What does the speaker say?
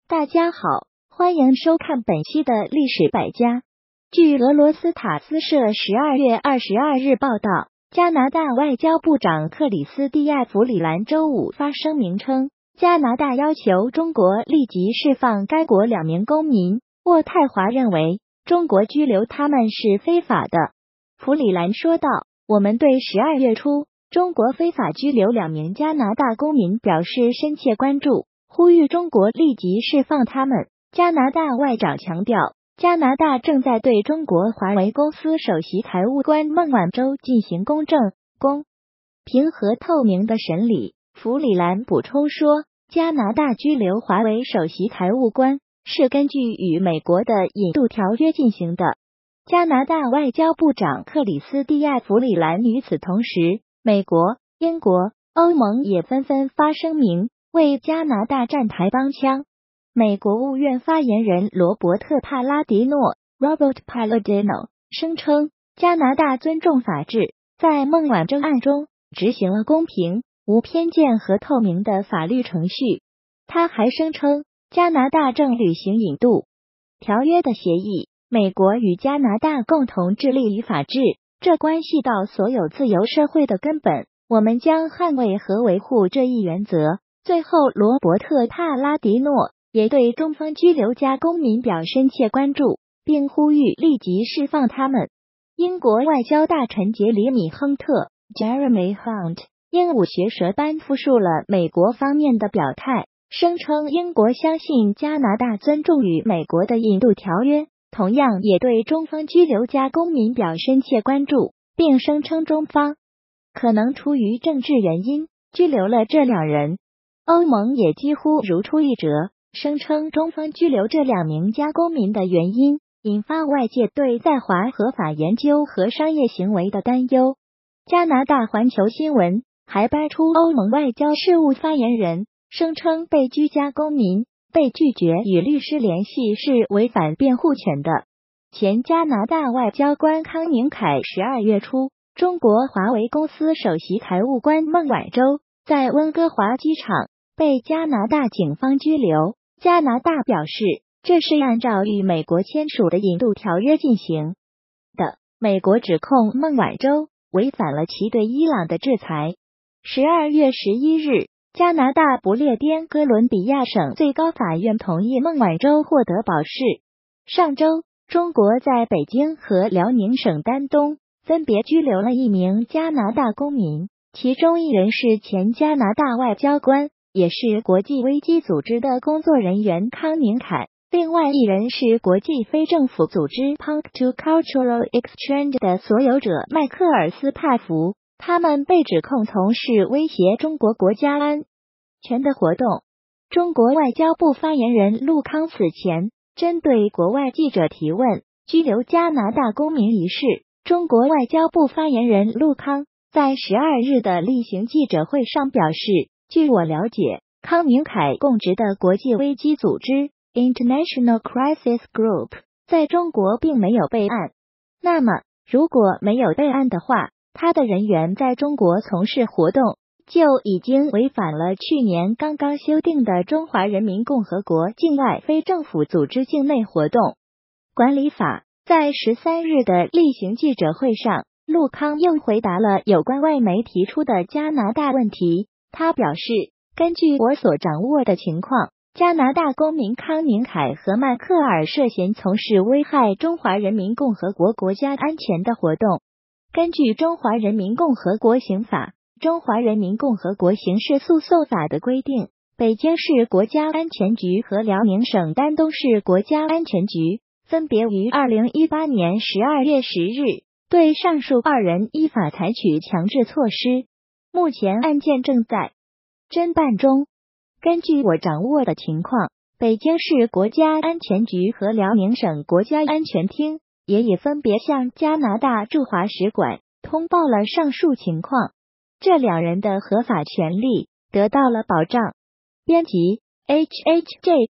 大家好，欢迎收看本期的历史百家。据俄罗斯塔斯社12月22日报道，加拿大外交部长克里斯蒂亚·弗里兰周五发声明称，加拿大要求中国立即释放该国2名公民。渥太华认为中国拘留他们是非法的。弗里兰说道，我们对12月初中国非法拘留2名加拿大公民表示深切关注，呼吁中国立即释放他们。加拿大外长强调，加拿大正在对中国华为公司首席财务官孟晚舟进行公正、公平和透明的审理。弗里兰补充说，加拿大拘留华为首席财务官是根据与美国的引渡条约进行的。加拿大外交部长克里斯蒂亚·弗里兰与此同时，美国、英国、欧盟也纷纷发声明，为加拿大站台帮腔。美国务院发言人罗伯特·帕拉迪诺 （Robert Palladino） 声称，加拿大尊重法治，在孟晚舟案中执行了公平、无偏见和透明的法律程序。他还声称，加拿大正履行引渡条约的协议，美国与加拿大共同致力于法治，这关系到所有自由社会的根本，我们将捍卫和维护这一原则。最后，罗伯特·帕拉迪诺也对中方拘留加公民表深切关注，并呼吁立即释放他们。英国外交大臣杰里米·亨特 （Jeremy Hunt） 鹦鹉学舌般复述了美国方面的表态，声称英国相信加拿大尊重与美国的引渡条约，同样也对中方拘留加公民表深切关注，并声称中方可能出于政治原因拘留了这2人。欧盟也几乎如出一辙，声称中方拘留这2名加公民的原因，引发外界对在华合法研究和商业行为的担忧。加拿大环球新闻还掰出欧盟外交事务发言人，声称被拘加公民被拒绝与律师联系是违反辩护权的。前加拿大外交官康明凯12月初，中国华为公司首席财务官孟晚舟在温哥华机场被加拿大警方拘留。加拿大表示，这是按照与美国签署的引渡条约进行的。美国指控孟晚舟违反了其对伊朗的制裁。12月11日，加拿大不列颠哥伦比亚省最高法院同意孟晚舟获得保释。上周，中国在北京和辽宁省丹东分别拘留了1名加拿大公民，其中1人是前加拿大外交官，也是国际危机组织的工作人员康明凯，另外1人是国际非政府组织 Punctual Cultural Exchange 的所有者迈克尔斯帕福，他们被指控从事威胁中国国家安全的活动。中国外交部发言人陆康此前针对国外记者提问拘留加拿大公民一事，中国外交部发言人陆康在12日的例行记者会上表示，据我了解，康明凯供职的国际危机组织 International Crisis Group 在中国并没有备案。那么，如果没有备案的话，他的人员在中国从事活动就已经违反了去年刚刚修订的《中华人民共和国境外非政府组织境内活动管理法》。在13日的例行记者会上，陆康又回答了有关外媒提出的加拿大问题。他表示，根据我所掌握的情况，加拿大公民康明凯和迈克尔涉嫌从事危害中华人民共和国国家安全的活动。根据中华人民共和国刑法、中华人民共和国刑事诉讼法的规定，北京市国家安全局和辽宁省丹东市国家安全局分别于2018年12月10日对上述2人依法采取强制措施。目前案件正在侦办中。根据我掌握的情况，北京市国家安全局和辽宁省国家安全厅也已分别向加拿大驻华使馆通报了上述情况，这2人的合法权利得到了保障。编辑 HHJ